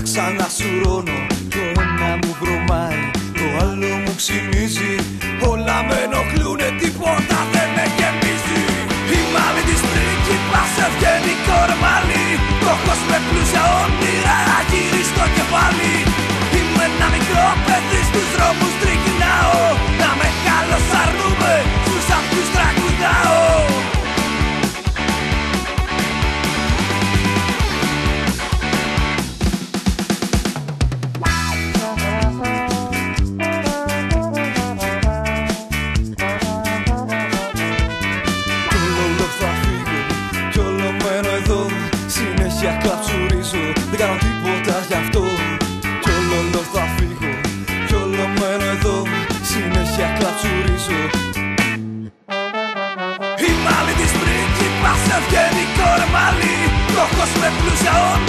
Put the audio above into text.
ξανασουρώνω. Το ένα μου βρωμάει, το άλλο μου ξυνίζει. Όλα με ενοχλούνε, τίποτα δεν με γεμίζει. Η μάλη της πρίγκιπας βγαίνει κορμάλι. Στόχος με πλούσια όνειρα γύρει στο κεφάλι. Είμαι ένα μικρό παιδί, στους δρόμους τριγυρνάω. Να μεγάλος αρνούμε, στους αυτούς τραγουδάω. Συνέχεια κλαψουρίζω, δεν κάνω τίποτα γι' αυτό. Κι όλο θα φύγω, κι όλο μένω εδώ. Συνέχεια κλαψουρίζω. Η μάλη της πρίγκιπας βγαίνει κορμάλι. Στόχος με πλούσια όνειρα